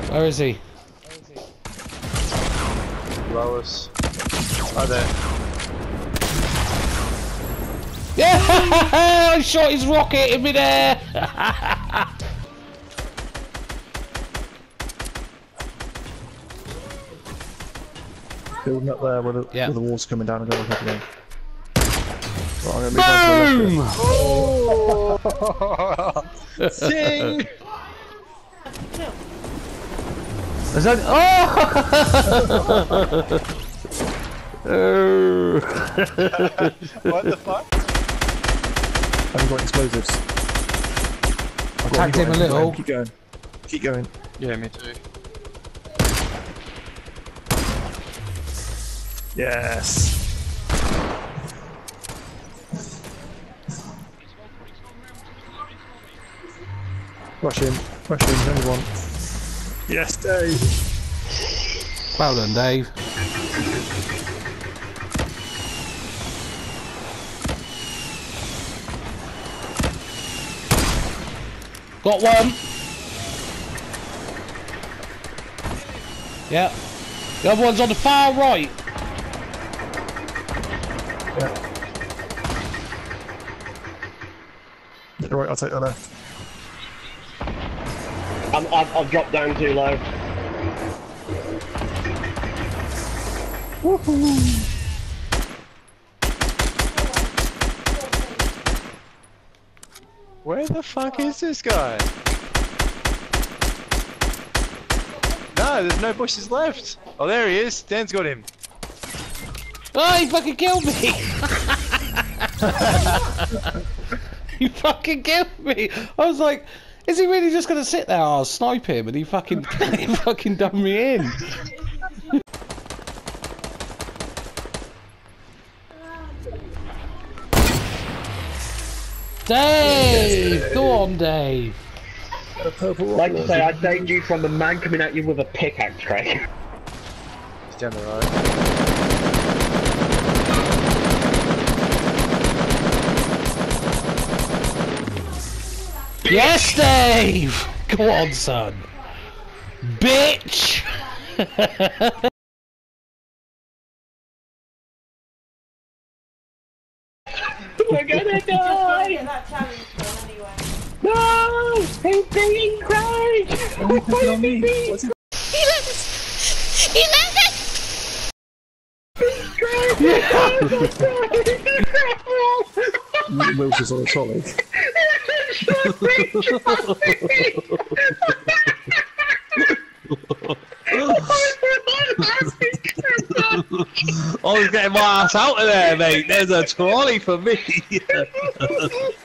Where is he? Lois. Oh, there. Yeah! I shot his rocket in midair! Building up there where the, yeah. where the wall's coming down and going ahead again. Right, I'm Boom! Ting! Is that? Oh! What the fuck? I haven't got explosives. I tagged him a little. Keep going. Keep going. Yeah, me too. Yes. Rush in. Rush in. There's only one. Yes, Dave. Well done, Dave. Got one. Yeah. The other one's on the far right. Yeah. Right, I'll take the left. I've dropped down too low. Woohoo! Where the fuck is this guy? No, there's no bushes left. Oh, there he is. Dan's got him. Oh, he fucking killed me! He fucking killed me! I was like, is he really just gonna sit there? I'll snipe him, and he fucking, he fucking done me in. Dave! Go on, Dave! Like to say, I saved you from a man coming at you with a pickaxe, Craig. He's down the road. Yes, Dave! Go on, son. Bitch! We're gonna die! No! He's being Craig! He landed! Wills is on a trolley. I was getting my ass out of there, mate. There's a trolley for me.